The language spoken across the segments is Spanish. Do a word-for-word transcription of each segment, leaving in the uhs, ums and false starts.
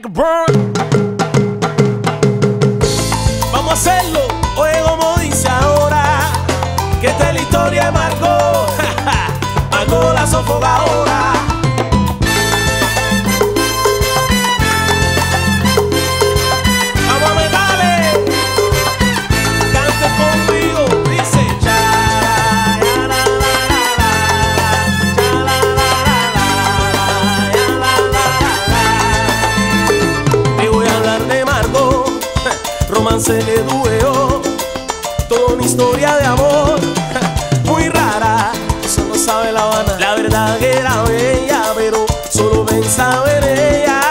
burn. Vamos a hacerlo, oye como dice ahora, que esta es la historia de Margot, Margot la sofogadora. Vamos a meterle, cante conmigo, dice cha la la la la, cha la la la la, te voy a hablar de Margot, romance de dueo, toda una historia de amor muy rara, eso no sabe La Habana. La verdad que era bella, pero solo pensaba en ella.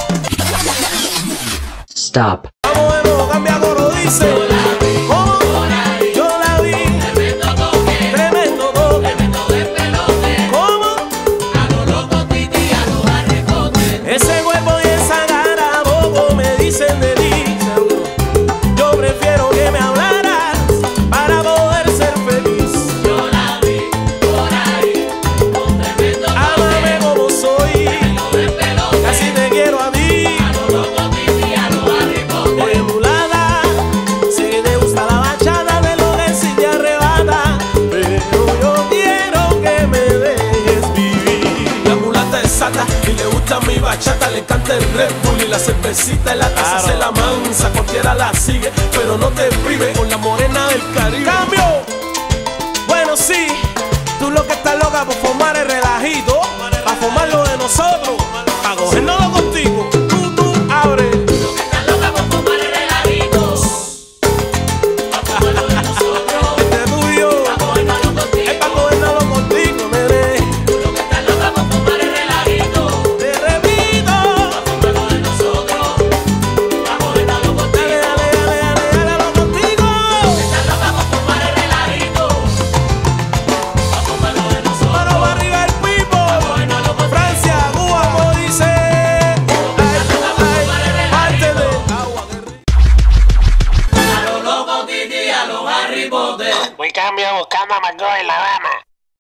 Stop. Vamos de nuevo, cambia coro, dice. Yo la vi, ¿cómo? Yo la vi, tremendo toque, tremendo toque, tremendo despelote. ¿Cómo? A lo loco, titi, a lo Harry Potter. Ese cuerpo y esa cara, poco me dicen de ti, seguro. Yo prefiero que me hablaras para poder ser feliz. Yo la vi por ahí, con tremendo toque. Ámame como soy, tremendo despelote. Casi te quiero a mí. A lo loco, titi, a lo Harry Potter. Oye, mulata, sé que te gusta la bachata, de lo que sí te arrebata, pero yo quiero que me dejes vivir. La mulata es sata y le gusta mi bachata, le encanta el Red Bull y la cervecita en la taza. Claro. Se la mansa, cualquiera la sigue, pero no te prive con la morena del Caribe. ¡Cambio! Bueno, sí, tú lo que estás loca por formar el relajito, para formar lo de nosotros, para cogernoslo contigo. Tú, tú, abre. Lo que estás loca por formar el relajito, para formar lo de nosotros. Este es tuyo, para cogernoslo contigo. Es para cogernoslo contigo, nene. Tú lo que estás loca por formar el relajito, te repito, para formar lo de nosotros, para cogernoslo contigo. Dale, dale, dale, dale, dale, dale contigo. Tú que estás loca por formar el relajito, para formar lo de nosotros. Mano para arriba el pipo, Francia, Cuba, como dice. Ay, ay, parte de agua, qué rico. A lo loco, titi, a lo Harry Potter. Voy cambio buscando a Margot en La Habana.